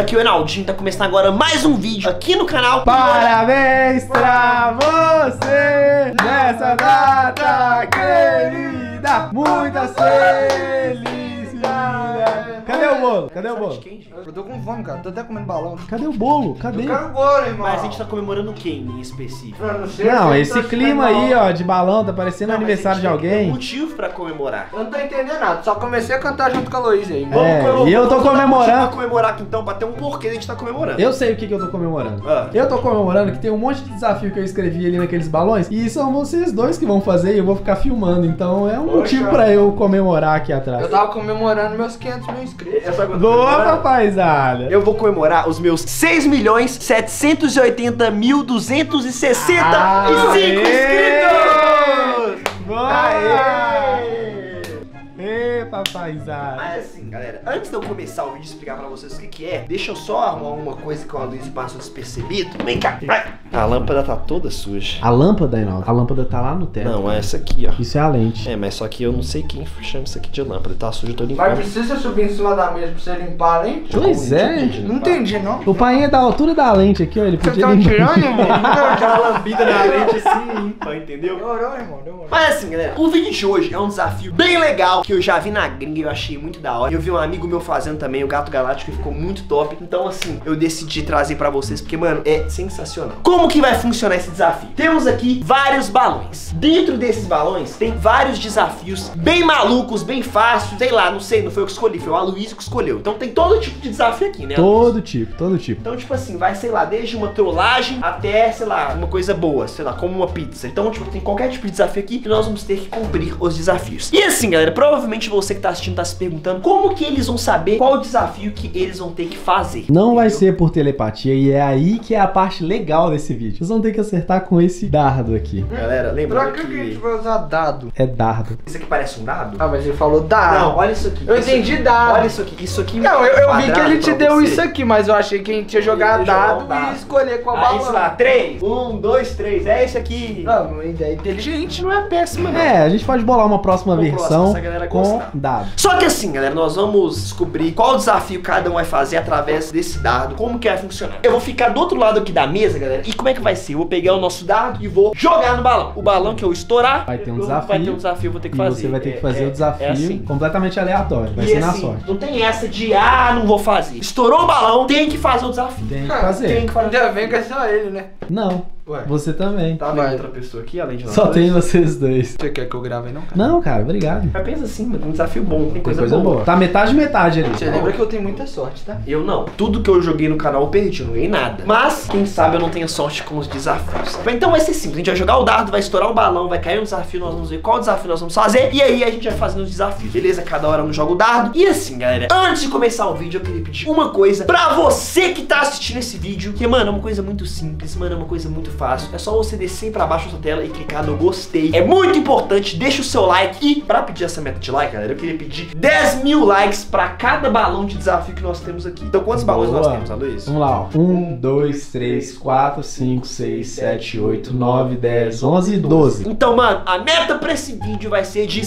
Aqui é o Enaldinho, tá começando agora mais um vídeo aqui no canal. Parabéns pra você nessa data querida, muita felicidade. Cadê o bolo? Cadê o bolo? Eu tô com fome, cara. Tô até comendo balão. Cadê o bolo? Cadê? Eu quero bolo, irmão. Mas a gente tá comemorando quem em específico? Eu não sei. Não, esse clima aí, ó, de balão, tá parecendo aniversário de Tem alguém. motivo pra comemorar. Eu não tô entendendo nada. Só comecei a cantar junto com a Luísa aí. E eu tô Vamos dar motivo comemorando. pra comemorar aqui então, pra ter um porquê a gente tá comemorando. Eu sei o que eu tô comemorando. Ah. Eu tô comemorando que tem um monte de desafio que eu escrevi ali naqueles balões. E são vocês dois que vão fazer e eu vou ficar filmando. Então é um motivo pra eu comemorar aqui atrás. Eu tava comemorando meus 500 mil inscritos. Boa, papaizada! Eu vou comemorar os meus 6.780.265 inscritos! Ê, papaizada! Mas assim, galera, antes de eu começar o vídeo e explicar pra vocês o que é, deixa eu só arrumar uma coisa que o Luiz passou despercebido. Vem cá, vai! A lâmpada tá toda suja. A lâmpada, Reinaldo, a lâmpada tá lá no teto. Não, é essa aqui, ó. Isso é a lente. É, mas só que eu não sei quem chama isso aqui de lâmpada. Tá sujo, eu tô Mas limpando. precisa subir em cima da mesa pra você limpar, hein? Pois é. Não entendi, não. O pai é da altura da lente aqui, ó. Ele Você podia tá tirando, irmão? Aquela lambida na lente assim, ímpar, entendeu? Demorou, irmão. Demorou. Mas assim, galera, o vídeo de hoje é um desafio bem legal que eu já vi na gringa e eu achei muito da hora. Eu vi um amigo meu fazendo também, o Gato Galáctico, e ficou muito top. Então, assim, eu decidi trazer pra vocês porque, mano, é sensacional. Como que vai funcionar esse desafio? Temos aqui vários balões. Dentro desses balões tem vários desafios bem malucos, bem fáceis. Sei lá, não sei, não foi eu que escolhi, foi o Aloysio que escolheu. Então tem todo tipo de desafio aqui, né? Todo tipo, todo tipo. Então, tipo assim, vai, sei lá, desde uma trollagem até, sei lá, uma coisa boa, sei lá, como uma pizza. Então, tipo, tem qualquer tipo de desafio aqui que nós vamos ter que cumprir os desafios. E assim, galera, provavelmente você que tá assistindo tá se perguntando como que eles vão saber qual o desafio que eles vão ter que fazer. Não vai entendeu? ser por telepatia e é aí que é a parte legal desse vídeo. Vocês vão ter que acertar com esse dardo aqui. Galera, Pra lembrando que a gente que... vai usar dado? É dardo. Isso aqui parece um dado? Ah, mas ele falou dado. Não, olha isso aqui. Eu Isso entendi aqui. dado. Olha isso aqui. Isso aqui. Não, eu vi que quadrado ele te pra deu você. isso aqui, mas eu achei que a gente ia jogar Ele jogou dado um dado. e escolher qual Aí, balão. sei lá, 3, 1, 2, 3, é esse aqui. Não, uma ideia inteligente, não é péssima, não. É, a gente pode bolar uma próxima Uma próxima, versão se a galera com gostar. dado. Só que assim, galera, nós vamos descobrir qual desafio cada um vai fazer através desse dado, como que vai funcionar. Eu vou ficar do outro lado aqui da mesa, galera, e como é que vai ser? Eu vou pegar o nosso dado e vou jogar no balão. O balão que eu estourar, Vai ter um vai ter um desafio. desafio, eu vou ter que E fazer. você vai ter que fazer o desafio assim. completamente aleatório. Vai E ser na assim, sorte. não tem essa de, não vou fazer. Estourou o balão, tem que fazer o desafio. Tem que Tem fazer. que fazer. Ainda bem que é só ele, né? Não, Ué. você também. Tá Vai. vendo outra pessoa aqui, além de nós Só dois? tem vocês dois. Você quer que eu grave aí, não, cara? Não, cara, obrigado. Mas pensa assim, mano, um desafio bom, tem Tem coisa, boa. Tá metade metade ali. Você lembra que eu tenho muita sorte, tá? Eu não. Tudo que eu joguei no canal eu perdi, eu não ganhei nada. Mas, quem sabe eu não tenho sorte com os desafios. Então vai ser simples, a gente vai jogar o dardo, vai estourar um balão, vai cair um desafio, nós vamos ver qual desafio nós vamos fazer. E aí a gente vai fazendo os desafios, beleza? Cada hora um joga o dardo. E assim, galera, antes de começar o vídeo, eu queria pedir uma coisa pra você que tá assistindo esse vídeo. Que, mano, é uma coisa muito simples, mano, é uma coisa muito fácil. É só você descer pra baixo da sua tela e clicar no gostei. É muito importante, deixa o seu like. E pra pedir essa meta de like, galera, eu queria pedir 10 mil likes pra cada balão de desafio que nós temos aqui. Então quantos balões nós temos, Aloysio? Vamos lá, ó. 1, 2, 3, 4, 5, 6, 7, 8, 9, 10, 11 e 12. Então, mano, a meta pra esse vídeo vai ser de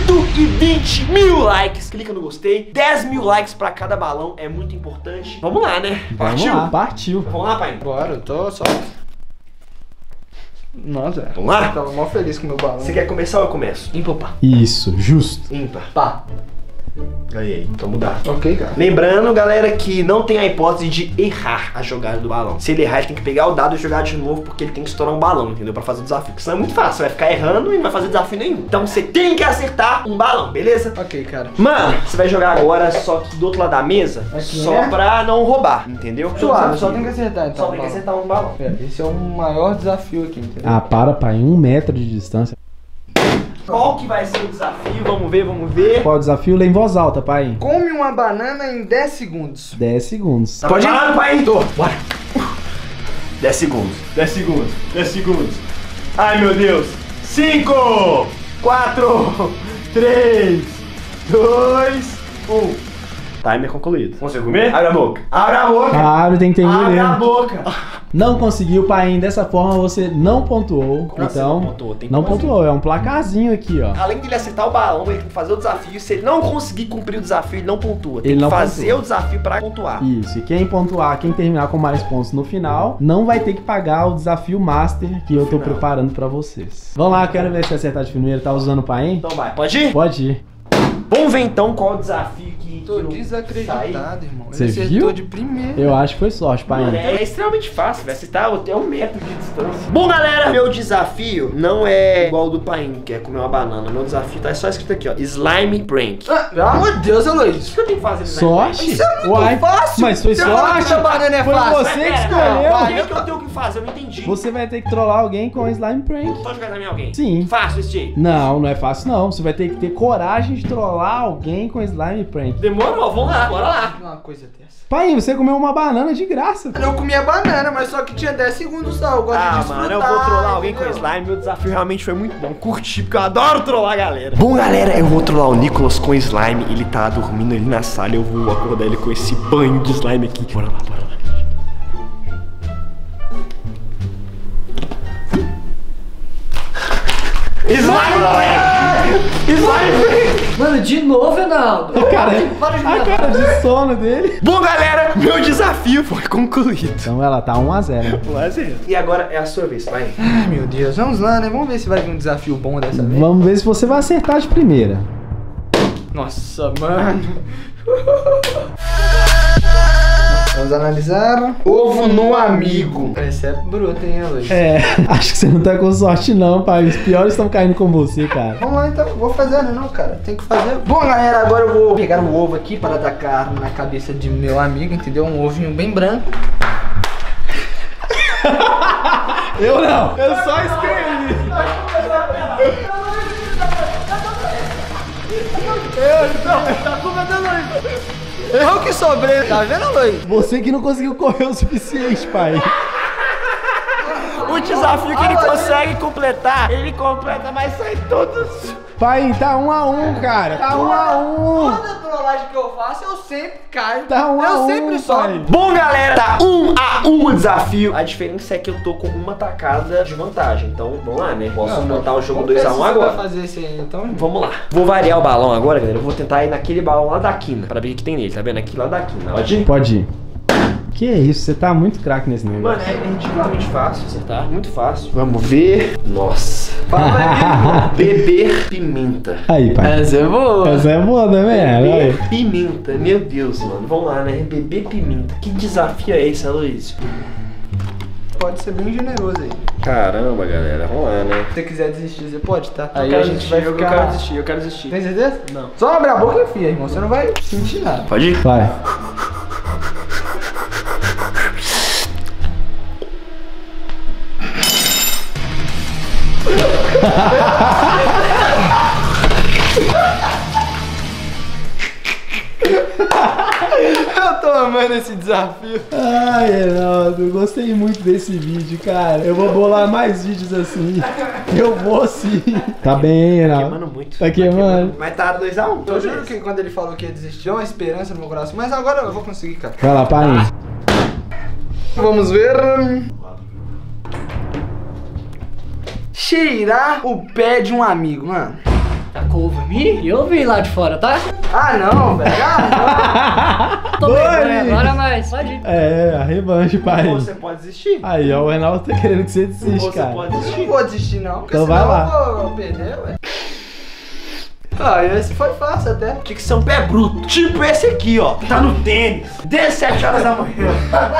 120 mil likes. Clica no gostei. 10 mil likes pra cada balão é muito importante. Vamos lá, né? Vamos lá, partiu. Vamos lá, pai. Bora, eu tô só... Nossa, Vamos lá? eu tava mó feliz com o meu balão. Você quer começar ou eu começo? Ímpar ou par? Isso, justo. Ímpar. Pá. Ganhei. Então mudar. Ok, cara. Lembrando, galera, que não tem a hipótese de errar a jogada do balão. Se ele errar, ele tem que pegar o dado e jogar de novo, porque ele tem que estourar um balão, entendeu? Pra fazer o desafio. Porque senão é muito fácil, você vai ficar errando e não vai fazer desafio nenhum. Então você tem que acertar um balão, beleza? Ok, cara. Mano, você vai jogar agora, só que do outro lado da mesa, Aqui, só né? pra não roubar, entendeu? Suave, só tem que acertar então. Só tem que acertar um balão. Esse é o maior desafio aqui, entendeu? Ah, para, pai. 1 metro de distância. Qual que vai ser o desafio? Vamos ver, vamos ver. Qual o desafio? Lê em voz alta, pai. Come uma banana em 10 segundos. 10 segundos. Tá preparado, pai? Tô, bora. 10 segundos, 10 segundos, 10 segundos. Ai, meu Deus. 5, 4, 3, 2, 1. Timer concluído. Conseguiu comer? Abre a boca. Abre a boca. Abre, tem que ter Abre engolido. a boca. Não conseguiu, pai. Dessa forma você não pontuou. Como assim Então, não pontuou? Tem não como assim? pontuou. É um placarzinho aqui, ó. Além dele acertar o balão, ele tem que fazer o desafio. Se ele não conseguir cumprir o desafio, ele não pontua. Tem Ele que não fazer pontua. o desafio pra pontuar. Isso, e quem pontuar, quem terminar com mais pontos no final, não vai ter que pagar o desafio Master que eu tô Final. preparando pra vocês. Vamos lá, quero ver se acertar de primeiro. Tá usando o pai? Então vai, pode ir? Pode ir. Vamos ver então qual é o desafio que Tô não desacreditado, irmão. Você Ele acertou viu? de primeira. Eu acho que foi sorte, pai. Mano, é extremamente fácil, velho. Você tá até 1 metro de distância. Bom, galera, meu desafio não é igual ao do Paim, que é comer uma banana. Meu desafio tá só escrito aqui, ó. Slime Prank. Pelo amor de Deus, Aloysio. O que eu tenho que fazer no Slime Sorte? Isso é muito Uai, fácil. mas foi Você falou que sorte. essa banana é Foi fácil. você que Pera, escolheu. O que eu tenho que fazer? Eu não entendi. Você vai ter que trollar alguém com Slime Prank. Pode jogar em alguém? Sim. Fácil desse jeito. Não, não é fácil não. Você vai ter que ter coragem de trollar alguém com Slime Prank. Demorou, vamos lá, bora lá. Uma coisa dessa. Pai, você comeu uma banana de graça. Eu comi a banana, mas só que tinha 10 segundos só. Eu gosto de desfrutar. Mano, eu vou trollar alguém com entendeu? slime. Meu desafio realmente foi muito bom. Curti, porque eu adoro trollar a galera. Bom, galera, eu vou trollar o Nicolas com slime. Ele tá dormindo ali na sala. Eu vou acordar ele com esse banho de slime aqui. Bora lá, bora lá. Slime não é! Slime! Mano, de novo, Reinaldo. A cara de sono dele. Bom, galera, meu desafio foi concluído. Então ela tá 1-0. E agora é a sua vez, pai. Ai, meu Deus. Vamos lá, né? Vamos ver se vai vir um desafio bom dessa vez. Vamos ver se você vai acertar de primeira. Nossa, mano. Vamos analisar. Ovo no amigo. Esse é bruto, hein, Aloysio? É, acho que você não tá com sorte não, pai. Os piores estão caindo com você, cara. Vamos lá então, vou fazer, não, cara. Tem que fazer. Bom, galera, agora eu vou pegar o ovo aqui para atacar na cabeça de meu amigo, entendeu? Um ovinho bem branco. Eu não, eu só escrevi. Eu que sobrei, tá vendo, Aloysio? Você que não conseguiu correr o suficiente, pai. O desafio que ele consegue completar, ele completa, mas sai todos. Pai, tá 1-1, cara. Tá 1-1. Toda trollagem que eu faço, eu sempre caio. Tá 1-1, Eu sempre sobe. pai. Bom, galera, tá 1-1 o desafio. A diferença é que eu tô com uma tacada de vantagem. Então, vamos lá, né? Posso montar o jogo 2-1 Vai agora. fazer esse aí, então. Vamos lá. Vou variar o balão agora, galera. Eu vou tentar ir naquele balão lá da quina, pra ver o que tem nele, tá vendo? Aqui lá da quina. Pode ir? Pode ir. Que isso, você tá muito craque nesse negócio. Mano, é ridiculamente fácil acertar, muito fácil. Vamos ver. Nossa. Beber pimenta. Aí, pai. Essa é boa. Essa é boa também, aí. Beber pimenta, meu Deus, mano. Vamos lá, né? Beber pimenta. Que desafio é esse, Aloysio? Pode ser bem generoso aí. Caramba, galera. Vamos lá, né? Se você quiser desistir, você pode, tá? Eu Aí quero a gente desistir, vai eu ficar... quero desistir, eu quero desistir. Tem certeza? Não. Só abre a boca e enfia, irmão. Você não vai sentir nada. Pode ir? Vai. Eu tô amando esse desafio. Ai, Reinaldo, gostei muito desse vídeo, cara. Eu vou bolar mais vídeos assim. Eu vou sim. Tá bem, Reinaldo. Queimando muito. Tá queimando. Mas tá 2-1. Eu juro que quando ele falou que ia desistir, é uma esperança no meu coração. Mas agora eu vou conseguir, cara. Vai lá, pai. Vamos ver. Cheirar o pé de um amigo, mano. Tá com ovo em mim? Eu vi lá de fora, tá? Ah, não, velho. Ah, Tô bem, Dori! né? Agora, mas pode ir. É, a revanche, pai. Você pode desistir. Aí, ó, o Reinaldo tá querendo que você desiste, Você cara. pode não. desistir. Não vou desistir, não. Porque Então senão vai lá. eu vou perder, ué. Ah, esse foi fácil até. Tinha que ser um pé bruto. Tipo esse aqui, ó. Tá no tênis. 17 horas da manhã.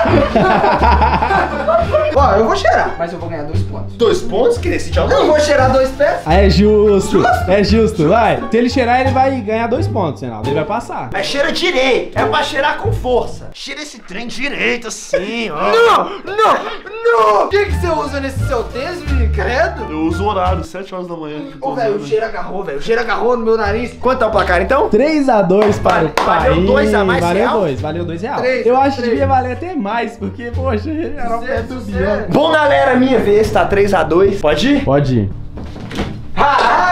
Ó, eu vou cheirar, mas eu vou ganhar 2 pontos. 2 pontos que decide Eu não vou cheirar 2 pés. Ah, é justo. É justo, vai. Se ele cheirar, ele vai ganhar 2 pontos, Reinaldo. Ele vai passar. Mas cheira direito. É pra cheirar com força. Cheira esse trem direito assim, ó. Não! O que você usa nesse seu tênis, menino? Credo? Eu uso o horário, 7 horas da manhã. Ô, velho, o cheiro agarrou, velho. O cheiro agarrou no meu nariz. Quanto é o placar então? 3-2 para o pai. Valeu 2 a mais Valeu real? 2, valeu 2 reais. 3, Eu acho que 3. devia valer até mais, porque, poxa, era o pé do Bião. Bom, galera, minha vez, tá 3-2. Pode ir? Pode ir. Ah!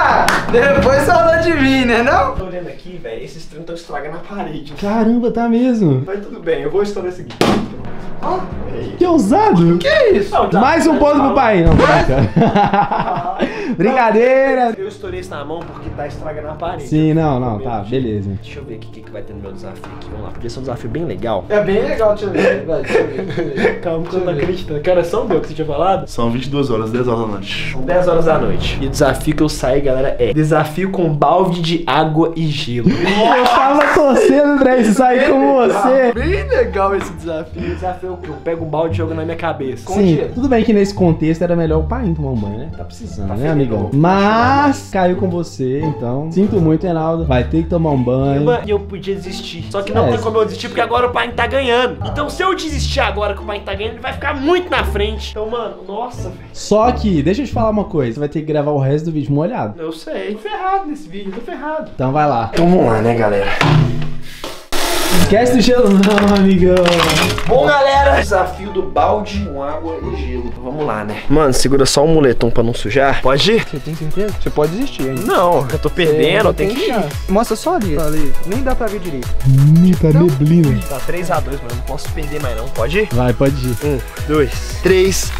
Depois fala de mim, né não? Tô olhando aqui, velho, esses trem estão estragando a parede. Caramba, tá mesmo. Mas tudo bem, eu vou estourar esse aqui. Ó, Que ousado. que isso? Mais um ponto pro pai. Não, cara. Brincadeira. Eu estourei isso na mão porque tá estragando a parede. Sim, não, tá, beleza. Deixa eu ver aqui o que vai ter no meu desafio aqui. Vamos lá, podia ser um desafio bem legal. É bem legal, deixa eu ver. Vai, deixa eu ver. Calma, que eu não tô acreditando. Que horas são, meu, que você tinha falado? São 22 horas, 10 horas da noite. São 10 horas da noite. E o desafio que eu saí, galera, é desafio com balde de água e gelo. Eu tava torcendo pra isso sair com você. Bem legal esse desafio. O desafio é que eu pego um balde e jogo na minha cabeça. Sim, tudo bem que nesse contexto era melhor o pai tomar um banho, né? Tá precisando, né, amigão? Mas caiu com você, então. Sinto muito, Reinaldo. Vai ter que tomar um banho. E eu podia desistir. Só que não tem como eu desistir, porque agora o pai tá ganhando. Então se eu desistir agora que o pai tá ganhando, ele vai ficar muito na frente. Então, mano, nossa, velho. Só que, deixa eu te falar uma coisa. Você vai ter que gravar o resto do vídeo molhado. Eu sei. Tô ferrado nesse vídeo, tô ferrado. Então vai lá. Então vamos lá, né, galera? Esquece do gelo não, amigão. Bom, galera, desafio do balde com água e gelo. Então, vamos lá, né? Mano, segura só o moletom pra não sujar. Pode ir? Você tem certeza? Você pode desistir ainda. Não, eu tô perdendo, eu tenho que ir. Mostra só ali. Nem dá pra ver direito. Tá neblina. Tá 3-2, mano. Não posso perder mais, não. Pode ir? Vai, pode ir. 1, 2, 3.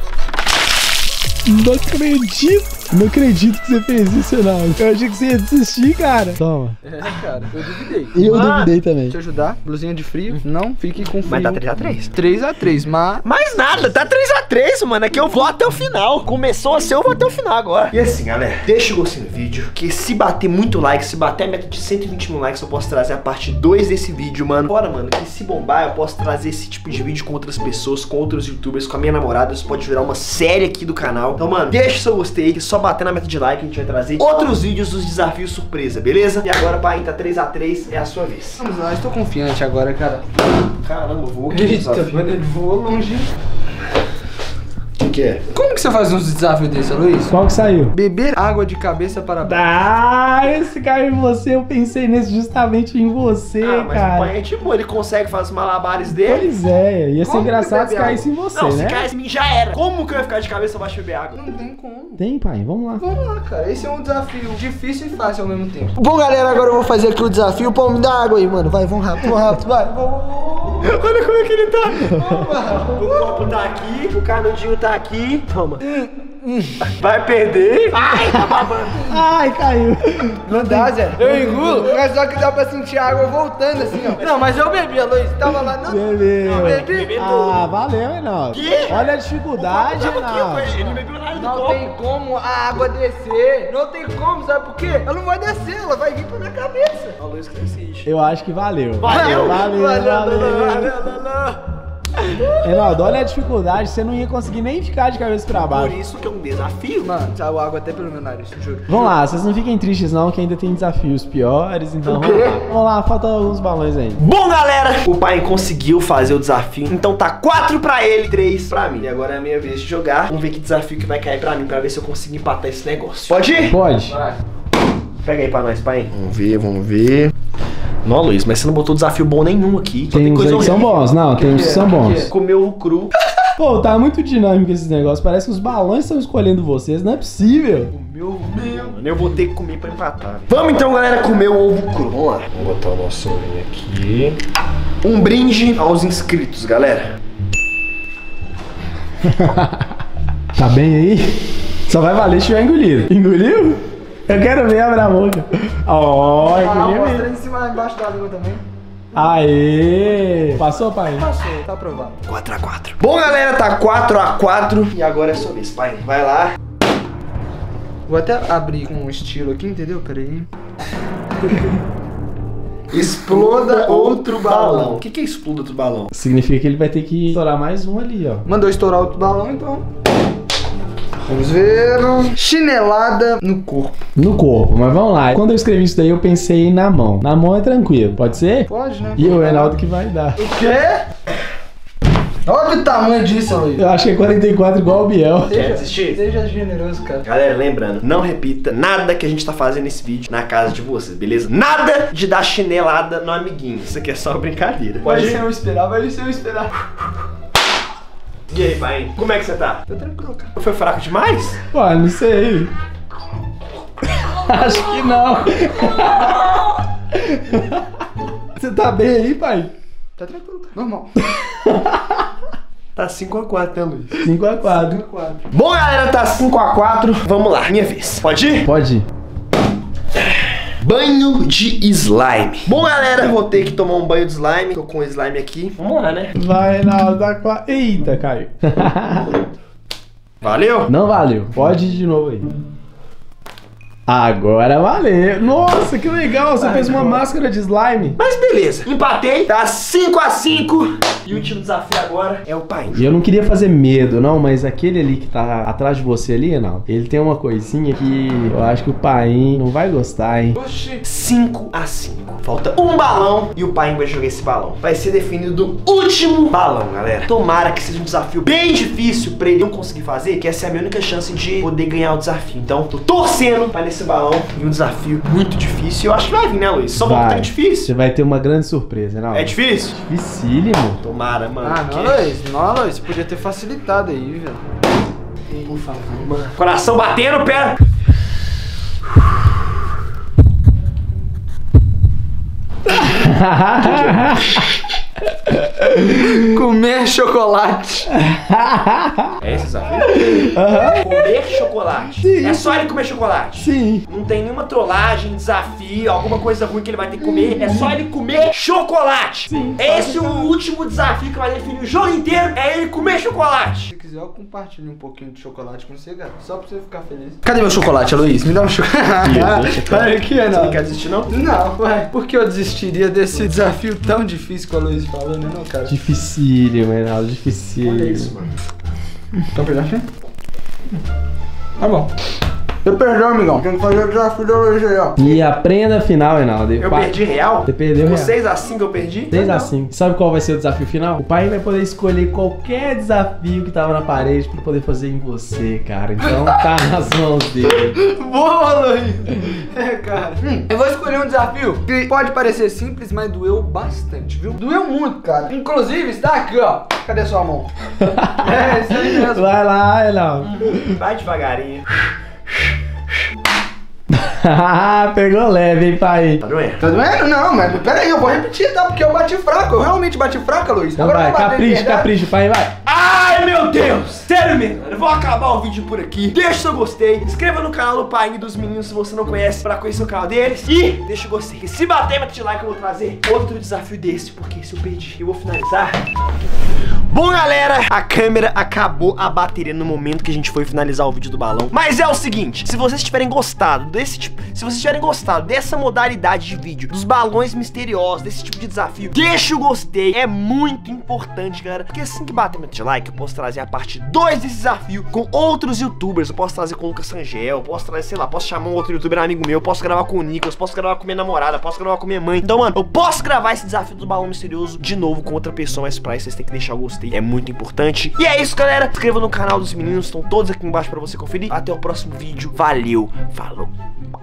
Não acredito. Não acredito que você fez isso, não. Eu achei que você ia desistir, cara. Toma. É, cara, eu duvidei. Eu duvidei também. Deixa eu ajudar. Blusinha de frio. Não fique com frio. Mas tá 3-3. 3-3, mas... Mais nada, tá 3-3, mano. É que eu vou até o final. Começou assim, eu vou até o final agora. E assim, galera, deixa o gostinho no vídeo. Que se bater muito like, se bater a meta de 120 mil likes, eu posso trazer a parte 2 desse vídeo, mano. Bora, mano, que se bombar, eu posso trazer esse tipo de vídeo com outras pessoas, com outros youtubers, com a minha namorada. Isso pode virar uma série aqui do canal. Então, mano, deixa o seu gostei, que só bater na meta de like a gente vai trazer outros vídeos dos desafios surpresa, beleza? E agora, pai, tá 3-3, é a sua vez. Vamos lá, estou confiante agora, cara. Caramba, eu vou aqui. Eita, mano, ele voou longe. O que é? Como que você faz uns desafios desse, Luiz? Qual que saiu? Beber água de cabeça para baixo. Ah, esse caiu em você. Eu pensei nesse justamente em você, Ah, mas cara. o pai é tipo, ele consegue fazer os malabares dele. Pois é, ia ser Como engraçado que se bebe caísse em você, Não, né? se caísse em mim já era. Como que eu ia ficar de cabeça abaixo e beber água? Não tem como. Tem, pai, vamos lá. Vamos lá, cara. Esse é um desafio difícil e fácil ao mesmo tempo. Bom, galera, agora eu vou fazer aqui o desafio. Pô, me dá água aí, mano. Vai, vamos rápido, vai. Olha como é que ele tá. O copo tá aqui, o canudinho tá aqui. Toma. Vai perder. Ai, tá babando. Ai, caiu. Não dá, Zé. Eu engulo, mas só que dá pra sentir a água voltando assim, ó. Não, mas eu bebi, a Luiz tava lá. Não, Bebeu. não bebi. Ah, valeu, Reinaldo. Que? Olha a dificuldade, Ele Reinaldo. não bebeu nada do Não copo. tem como a água descer. Não tem como, sabe por quê? Ela não vai descer, ela vai vir pra minha cabeça. A Luiz que decide. Eu acho que valeu. Valeu. Valeu. Não. Reinaldo, olha a dificuldade. Você não ia conseguir nem ficar de cabeça pra Por baixo. isso que é um desafio. Mano, saiu água até pelo meu nariz, juro. Vamos lá, vocês não fiquem tristes não, que ainda tem desafios piores, então vamos lá, falta alguns balões aí. Bom, galera, o pai conseguiu fazer o desafio. Então tá 4 pra ele, 3 pra mim. E agora é a minha vez de jogar. Vamos ver que desafio que vai cair pra mim, pra ver se eu consigo empatar esse negócio. Pode ir? Pode. Vai. Pega aí pra nós, pai. Vamos ver. Não, Luiz, mas você não botou desafio bom nenhum aqui. Só Tem uns aí que são horrível. bons, não, tem uns que são bons. Comer ovo cru. Pô, tá muito dinâmico esses negócios, parece que os balões estão escolhendo vocês, não é possível. Meu, mano, eu vou ter que comer pra empatar. Vamos então, galera, comer o ovo cru. Vamos lá. Vamos botar o nosso ovinho aqui. Um brinde aos inscritos, galera. Tá bem aí? Só vai valer se tiver engolido. Engoliu? Eu quero ver, abre a boca. Ó, engoliu Mostra mesmo. em cima, embaixo da língua também. Aê! Passou, pai? Passou, tá aprovado. 4-4. Bom, galera, tá 4-4. E agora é sua vez, pai. Vai lá. Vou até abrir com um estilo aqui, entendeu? Pera aí. Exploda outro balão. O que é exploda outro balão? Significa que ele vai ter que estourar mais um ali, ó. Mandou estourar outro balão, então. Vamos ver. Chinelada no corpo. No corpo, mas vamos lá. Quando eu escrevi isso daí, eu pensei na mão. Na mão é tranquilo, pode ser? Pode, né? E o Reinaldo que vai dar. O quê? Olha o tamanho disso, Luiz. Eu acho que é 44 igual o Biel. Quer desistir? Seja generoso, cara. Galera, lembrando, não repita nada que a gente tá fazendo nesse vídeo na casa de vocês, beleza? Nada de dar chinelada no amiguinho. Isso aqui é só brincadeira. Vai Pode ser ir? eu esperar, vai ser eu esperar. E aí, pai? Como é que você tá? Tô tranquilo, cara. Foi fraco demais? Pô, não sei. Acho que não. Você tá bem aí, pai? Tá tranquilo, normal. Tá 5x4, né, Luiz? 5x4. Bom, galera, tá 5x4. Vamos lá, minha vez. Pode ir? Pode ir. Banho de slime. Bom, galera, vou ter que tomar um banho de slime. Tô com o slime aqui. Vamos lá, né? Vai, Reinaldo, tá com a... Eita, caiu. Valeu? Não valeu. Pode ir de novo aí. Agora valeu. Nossa, que legal. Você fez uma máscara de slime. Mas beleza, empatei. Tá 5x5. E o último desafio agora é o pai. E eu não queria fazer medo, não, mas aquele ali que tá atrás de você ali, não. Ele tem uma coisinha que eu acho que o pai não vai gostar, hein? Oxi. 5x5. Falta um balão e o pai vai jogar esse balão. Vai ser definido do último balão, galera. Tomara que seja um desafio bem difícil pra ele não conseguir fazer, que essa é a minha única chance de poder ganhar o desafio. Então, tô torcendo pra nesse balão e um desafio muito difícil. Eu acho que vai vir, né, Luiz? Só um pouco difícil. Você vai ter uma grande surpresa, não? É difícil? Dificílimo. Tomara, mano. Ah, não, Luiz. Não, Luiz. Podia ter facilitado aí, velho. Por favor, mano. Coração batendo, pera. Comer chocolate. É esse desafio? Comer chocolate. Sim. É só ele comer chocolate. Sim. Não tem nenhuma trollagem, desafio, alguma coisa ruim que ele vai ter que comer. É só ele comer chocolate. Sim. Esse é o último desafio que vai definir o jogo inteiro. É ele comer chocolate. Se quiser, eu compartilho um pouquinho de chocolate com você, cara. Só pra você ficar feliz. Cadê meu chocolate, Luiz? Me dá um chocolate. Olha aqui, Você não Reinaldo. quer desistir, não? Não, ué. Por que eu desistiria desse desafio tão difícil que o Luiz falou, né, não, cara? Dificílimo, Reinaldo, dificílimo. Olha isso, mano. Então, perdão, assim? Tá bom. Eu perdi, amigão. Tem que fazer o desafio da Luiz aí, ó. E aprenda a final, Reinaldo. Eu perdi real? Você perdeu real. 6x5 eu perdi? 6x5. Sabe qual vai ser o desafio final? O pai vai poder escolher qualquer desafio que tava na parede pra poder fazer em você, cara. Então tá nas mãos dele. Boa, Luiz. É, cara. Eu vou escolher um desafio que pode parecer simples, mas doeu bastante, viu? Doeu muito, cara. Inclusive, está aqui, ó. Cadê sua mão? É, isso aí mesmo. Vai lá, Reinaldo. Vai devagarinho. Pegou leve, hein, pai? Tá doendo? Tá doendo? Não, mas peraí, eu vou repetir, tá? Porque eu bati fraco. Eu realmente bati fraco, Luiz. Então Agora vai, eu vou bater de capricha, verdade. capricha, pai, vai. Ai, meu Deus! Sério mesmo, eu vou acabar o vídeo por aqui. Deixa seu gostei, inscreva no canal do Pai e dos Meninos se você não conhece, pra conhecer o canal deles. E deixa o gostei, porque se bater, bate de like, eu vou trazer outro desafio desse, porque se eu perdi, eu vou finalizar. Bom, galera, a câmera acabou a bateria no momento que a gente foi finalizar o vídeo do balão. Mas é o seguinte, se vocês tiverem gostado desse tipo, se vocês tiverem gostado dessa modalidade de vídeo, dos balões misteriosos, desse tipo de desafio, deixa o gostei, é muito importante, galera. Porque assim que bater muito de like, eu posso trazer a parte 2 desse desafio com outros youtubers. Eu posso trazer com o Lucas Sangel, eu posso trazer, sei lá, posso chamar um outro youtuber amigo meu, eu posso gravar com o Nicolas, posso gravar com minha namorada, posso gravar com minha mãe. Então, mano, eu posso gravar esse desafio do balão misterioso de novo com outra pessoa, mas pra isso vocês têm que deixar o gostei, é muito importante. E é isso, galera, se inscreva no canal dos meninos, estão todos aqui embaixo pra você conferir. Até o próximo vídeo, valeu, falou.